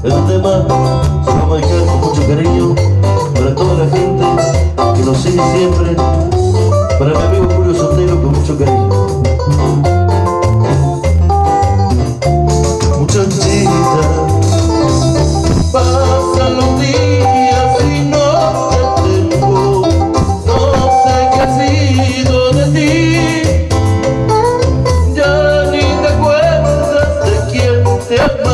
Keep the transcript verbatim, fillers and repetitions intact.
Este tema se va a dedicar con mucho cariño para toda la gente que nos sigue siempre, para mi amigo Julio Sotelo, con mucho cariño. Muchachita, pasan los días y no te tengo, no sé qué ha sido de ti, ya ni te acuerdas de quién te amó.